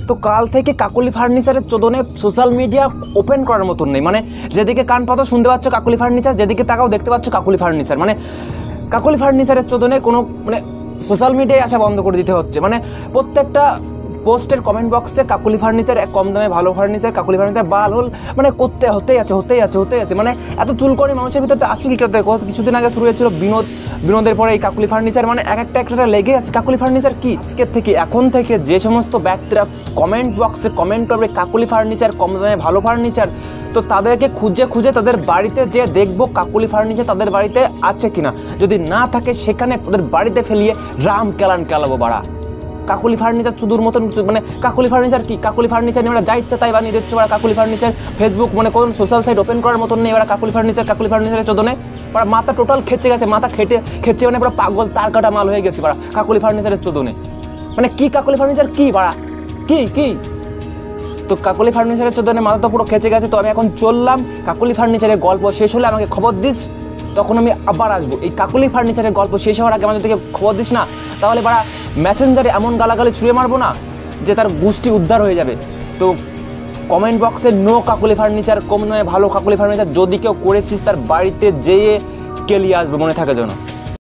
তো কাল থেকে কাকলি ফার্নিচারের চোদনে সোশ্যাল মিডিয়া ওপেন করার মতন নেই। মানে যেদিকে কান পাতো শুনতে পাচ্ছ কাকলি ফার্নিচার, যেদিকে তাকাও দেখতে পাচ্ছ কাকলি ফার্নিচার। মানে কাকলি ফার্নিচারের চোদনে কোনো মানে সোশ্যাল মিডিয়ায় আসা বন্ধ করে দিতে হচ্ছে। মানে প্রত্যেকটা পোস্টের কমেন্ট বক্সে কাকলি ফার্নিচার, এক কম দামে ভালো ফার্নিচার, কাকলি ফার্নিচার বাল হোল মানে হতেই আছে। মানে এত চুলকনি মানুষের ভিতরে আছে কি করতে। কিছুদিন আগে শুরু হয়েছিল বিনোদের পরে এই কাকলি ফার্নিচার, মানে একটা লেগে আছে। কাকলি ফার্নিচার কি এখন থেকে যে সমস্ত ব্যক্তিরা কমেন্ট বক্সে কমেন্ট করবে কাকলি ফার্নিচার কম দামে ভালো ফার্নিচার, তো তাদেরকে খুঁজে তাদের বাড়িতে যে দেখবো কাকলি ফার্নিচার তাদের বাড়িতে আছে কিনা। যদি না থাকে সেখানে তাদের বাড়িতে ফেলিয়ে রাম কেলাবো বাড়া। কাকলি ফার্নিচার চুদুর মতন, মানে কাকলি ফার্নিচার কি, কাকলি ফার্নিচার নিয়ে আমরা যা ইচ্ছা তাই বানিয়ে দিচ্ছে ওরা। কাকলি ফার্নিচার ফেসবুক মানে কোন সোশ্যাল সাইট ওপেন করার মতন নেই ওরা। কাকলি ফার্নিচারের চোদনে ওরা মাথা টোটাল খেচে গেছে, মাথা খেচে মানে পুরো পাগল তার কাটা মাল হয়ে গেছে ওরা কাকলি ফার্নিচারের চোদনে। মানে কি কাকলি ফার্নিচার কি বাড়া, কি তো কাকলি ফার্নিচারের চোদনে মাথা তো পুরো খেচে গেছে। তো আমি এখন চললাম, কাকলি ফার্নিচারের গল্প শেষ হলে আমাকে খবর দিস, তখন আমি আবার আসবো। এই কাকলি ফার্নিচারের গল্প শেষ হওয়ার আগে আমাদের থেকে খবর দিস না, তাহলে বাড়া মেসেঞ্জারে এমন গালাগালি ছুঁড়ে মারবো না যে তার গোষ্ঠী উদ্ধার হয়ে যাবে। তো কমেন্ট বক্সে নো কাকলি ফার্নিচার, কম নয় ভালো কাকলি ফার্নিচার যদি কেউ করেছিস তার বাড়িতে যেয়ে কেলিয়ে আসবে, মনে থাকে যেন।